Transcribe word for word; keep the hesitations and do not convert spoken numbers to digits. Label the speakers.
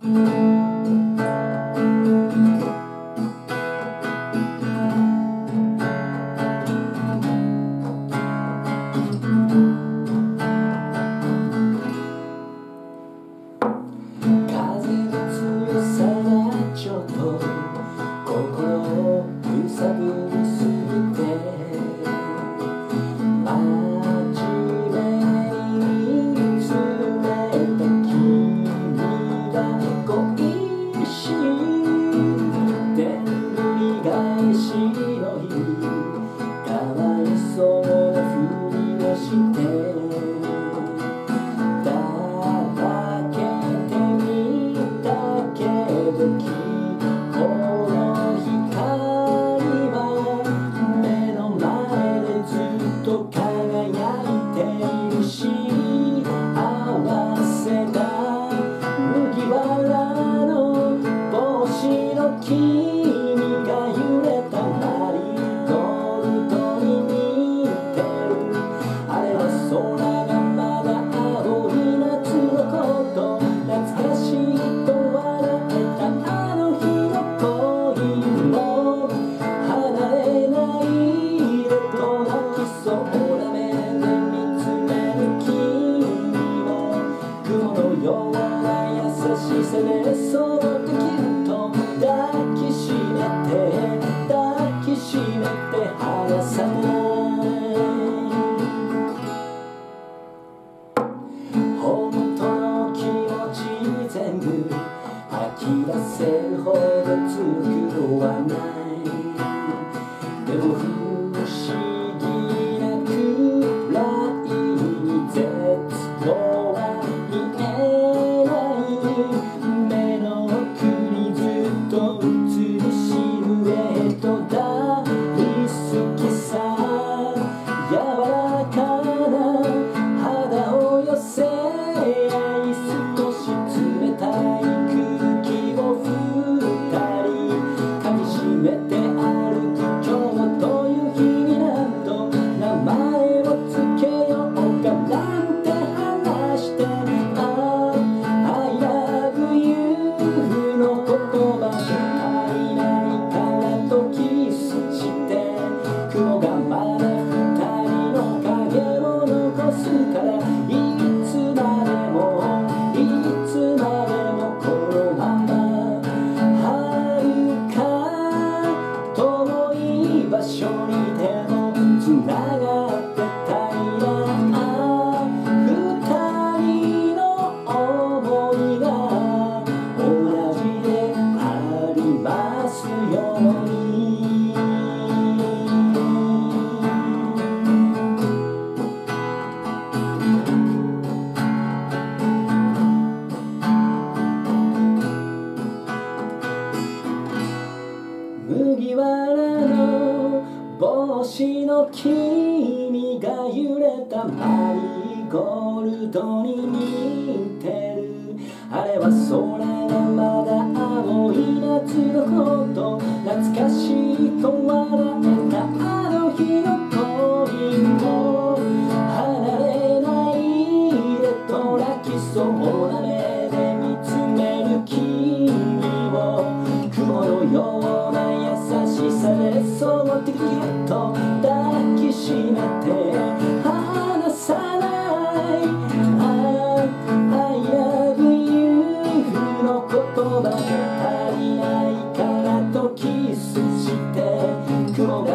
Speaker 1: 麦わらの帽子の君が揺れたマリーゴールドに似てる。あれは空がまだ青い夏のこと懐かしいと笑えたあの日の恋も離れないでと泣きそうな目で見つめる君を雲のような優しさでそっとぎゅっと抱きしめて離さない I love you の言葉が足りないからとキスして雲が